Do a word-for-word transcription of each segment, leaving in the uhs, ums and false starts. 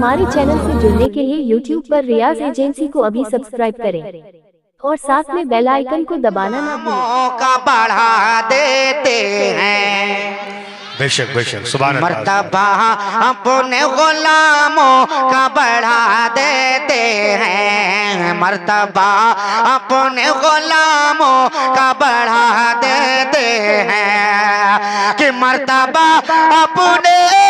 हमारे चैनल से जुड़ने के लिए यूट्यूब पर रियाज एजेंसी को अभी सब्सक्राइब करें और साथ में बेल आइकन को दबाना ना भूलें। मौका बढ़ा देते हैं बेशक बेशक सुभान अल्लाह। मर्तबा अपने गुलामों का बढ़ा देते हैं, मर्तबा अपने गुलामों का बढ़ा देते हैं कि मर्तबा अपने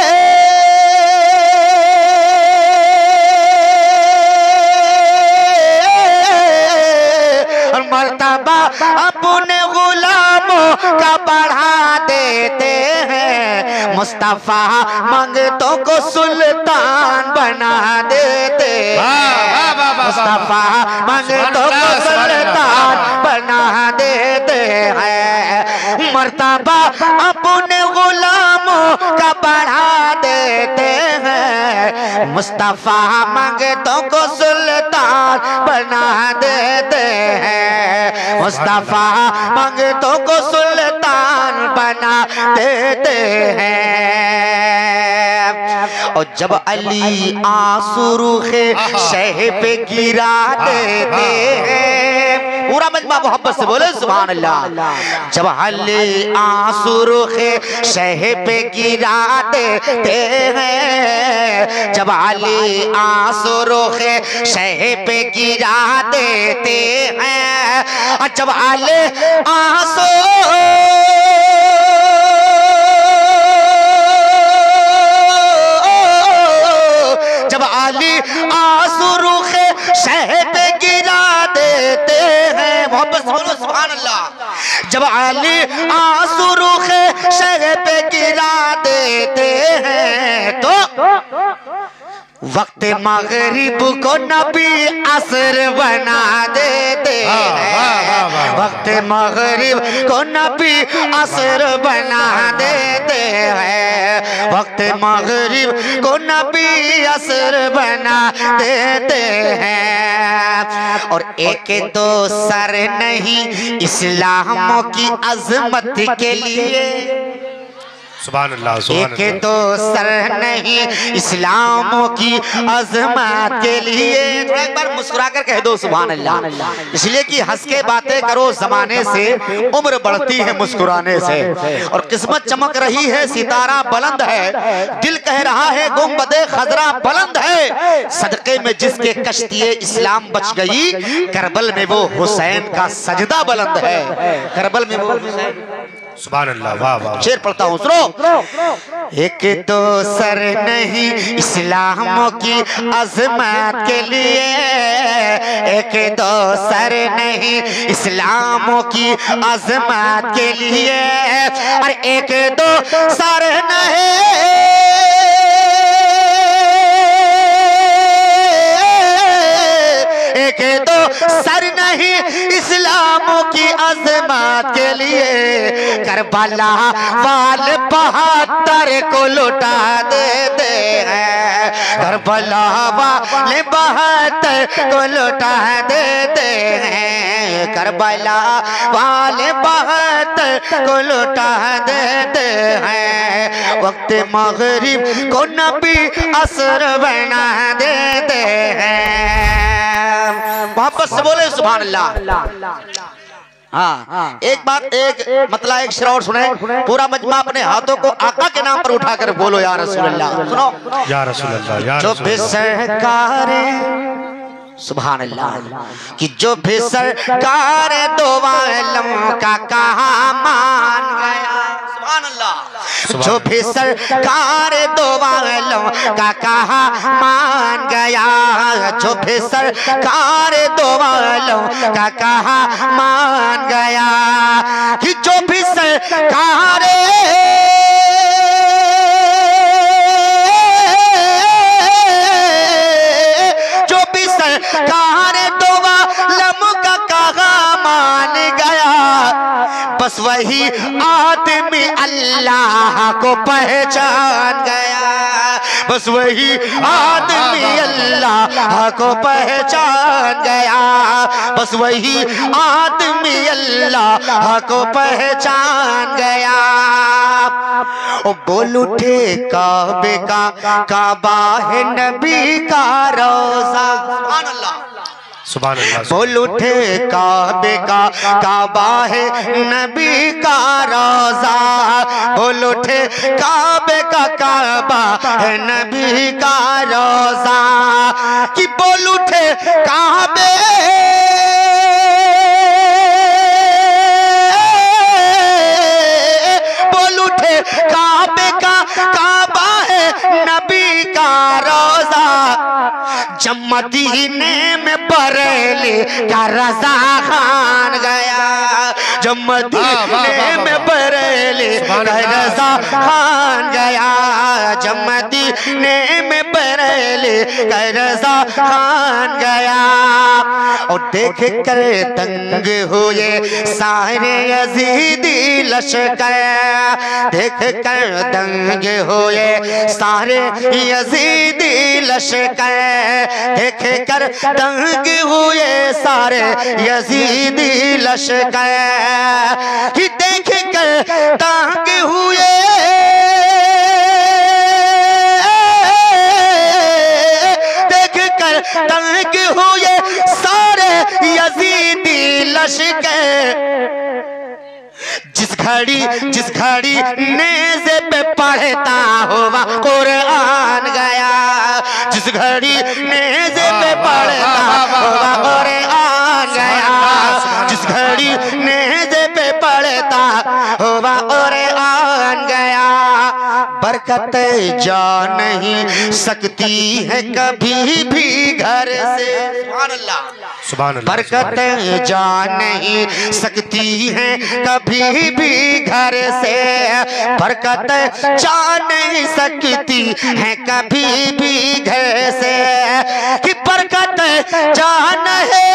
मर्तबा अपने गुलामों का बढ़ा देते हैं, मुस्तफा मंगतों को सुल्तान बना देते हैं, मुस्तफा मंगतों को सुल्तान बना देते हैं, मर्तबा अपने गुलामों का बढ़ा देते हैं, मुस्तफा मंगतों को सुल्तान बना देते हैं, मुस्तफा मंगतों को सुल्तान बना देते हैं। और जब अली आंसू रूखे शह पे गिरा देते हैं, पूरा मजमा मोहब्बत से बोले सुभान अल्लाह। जब अली आंसू रूखे शह पे गिरा देते हैं, जब अली आंसू रूखे शह पे गिरा देते हैं, जब अली आंसू जब अली आंसू रूखे शह पे गिरा देते हैं, मोहब्बत से बोलो सुभान अल्लाह। जब अली आंसू रूखे शह पे गिरा देते हैं तो वक्त मगरिब को नबी असर बना देते हैं, वक्त मगरिब को नबी असर बना देते हैं, वक्त मगरिब को नबी असर बना देते हैं। और एक दो सर नहीं इस्लाम की अजमत के लिए, सुभान अल्लाह सुभान अल्लाह। एक तो सर नहीं इस्लाम की अजमत के लिए, एक बार मुस्कुरा कर कह दो सुभान अल्लाह। इसलिए कि हंस के बातें करो जमाने से, उम्र बढ़ती है मुस्कुराने से, और किस्मत चमक रही है, सितारा बुलंद है, दिल कह रहा है गुंबदे खजरा बुलंद है, सदके में जिसके कश्तिये इस्लाम बच गई, करबल में वो हुसैन का सजदा बुलंद है, करबल में वो हुसैन। सुभान अल्लाह वाह वाह। शेर पढ़ता हूँ सुनो। एक तो सर नहीं इस्लाम की अजमत के लिए, एक तो सर नहीं इस्लाम की अजमत के लिए, और एक दो सर नहीं एक दो सर नहीं इस्लाम की अजमत के लिए, करबला वाले बहत्तर को लुटा देते हैं, करबला वाले बहत्तर को लुटा देते हैं, करबला वाले बहत्तर को लुटा देते हैं, वक्त मगरिब को नबी असर बना देते हैं। मोहब्बत से बोले सुभान अल्लाह। हाँ, एक बात एक मतलब एक शेर और सुने, पूरा मजमा अपने हाथों को आका के नाम पर उठाकर बोलो या रसूल अल्लाह। सुनो या रसूल अल्लाह या जो रसूल भी अल्लाह। सरकार सुभान अल्लाह कि जो भी सरकार दो आलम का कहा मान गया, सुभान अल्लाह। जो भी सरकार दो आलम का कहा मान गया, जो भी सरकार दो आलम का कहा मान गया, कि जो भी सरकार जो भी सरकार दो आलम का कहा मान गया, बस वही आदमी अल्लाह को पहचान गया, बस वही आदमी अल्लाह को पहचान गया, बस वही आदमी अल्लाह को पहचान गया। ओ बोल उठे काबे का, काबा है नबी का रोजा, सुभान अल्लाह सुभान अल्लाह। बोल उठे काबे का, काबा है नबी का रोजा, बोल उठे काबे का, काबा है नबी का रोजा, कि बोल उठे काबे बोल उठे काबे का, काबा है नबी का रोजा, जब मदीने में बरेली का रजा खान गया, जब मदीने में बरेली का रजा खान गया, जब मदीने में बरेली का रजा खान गया। और देख कर दंग हुए सारे यजीदी लश्कर, देख कर दंग हुए सारे यजीदी लश्कर, देख कर दंग हुए सारे यजीदी लश्कर, कि देख कर दंग हुए देख कर दंग हुए सारे यजीदी लश्कर, जिस घड़ी जिस घड़ी नेज़े पे पढ़ता हुआ कुरान गया, जिस घड़ी नेज़े पे पढ़ता हुआ कुरान गया, जिस घड़ी नेज़े पे पढ़ता हुआ कुरान गया, बरकत जा नहीं सकती है कभी भी घर से, सुभान अल्लाह सुभान अल्लाह। बरकत जा नहीं सकती है कभी भी घर से, बरकत जा नहीं सकती है कभी भी घर से, कि बरकत जा नहीं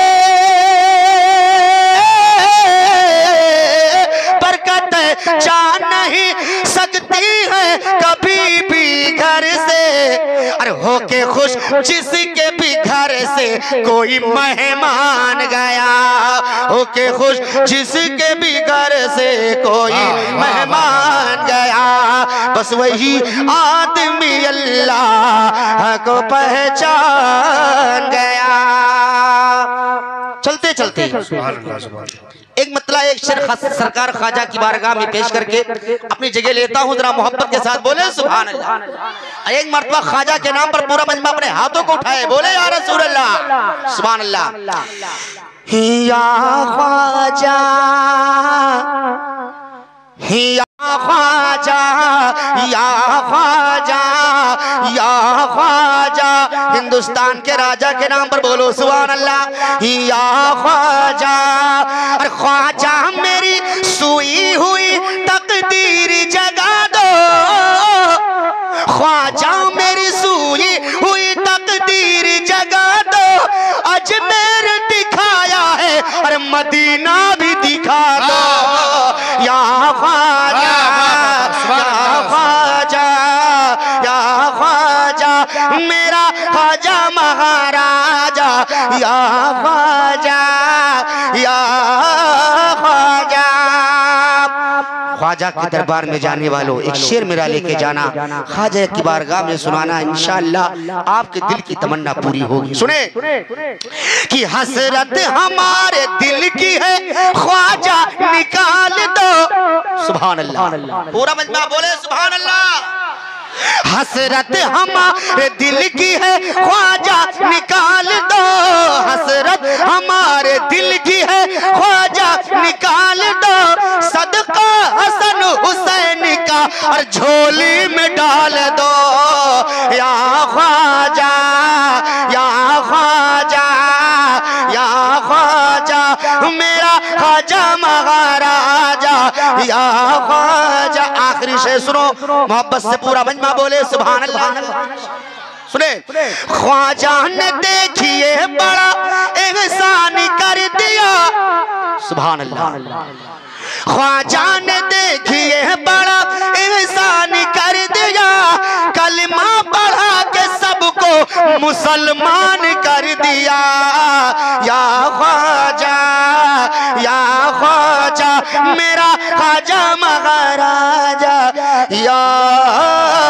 बरकत जा नहीं सकती है कभी भी घर से, अरे होके खुश जिसके भी घर से कोई मेहमान गया, होके खुश जिसके भी घर से कोई मेहमान गया, बस वही आदमी अल्लाह को पहचान गया। चलते चलते सुभान अल्लाह सुभान अल्लाह। एक मतला एक शेर सरकार ख्वाजा की बारगाह में पेश करके अपनी जगह लेता हूँ, जरा मोहब्बत के साथ बोले सुभान अल्लाह। एक मर्तबा ख्वाजा के नाम पर पूरा मजमा अपने हाथों को उठाए, बोले या रसूल अल्लाह, सुभान अल्लाह। या ख्वाजा या ख्वाजा या ख्वाजा या ख्वाजा, हिंदुस्तान के राजा के नाम पर बोलो सुभान अल्लाह। या ख्वाजा, अरे ख्वाजा मेरी सुई हुई तकदीर जगा दो, ख्वाजा मेरी सुई हुई तकदीर जगा दो, अजमेर दिखाया है और मदीना भी दिखा दो। या ख्वाजा या ख्वाजा या ख्वाजा मेरा ख्वाजा महाराजा, या ख्वाजा या ख्वाजा। ख्वाजा के दरबार में जाने वालों एक शेर मेरा लेके जाना, ख्वाजा की बारगाह में सुनाना, इंशाअल्लाह आपके दिल की तमन्ना पूरी होगी। सुने कि हसरत हमारे दिल की है ख्वाजा निकाल दो, सुभान अल्लाह। पूरा मजमा बोले सुभान अल्लाह। हसरत हमारे दिल की है ख्वाजा निकाल दो, हसरत हमारे दिल की है ख्वाजा निकाल दो, सदका हसन हुसैन का और झोली में डाल दो। या ख्वाजा या ख्वाजा या ख्वाजा मेरा ख्वाजा महाराजा, या ख्वाजा। आखिरी शेर सुनो मोहब्बत से, पूरा मजमा बोले सुभान अल्लाह। सुने ख्वाजा ने देखिए बड़ा एहसान कर दिया, सुभान अल्लाह। ख्वाजा ने देखिए बड़ा एहसान कर दिया, कलमा मुसलमान कर दिया। या ख्वाजा या ख्वाजा मेरा ख्वाजा महाराजा, या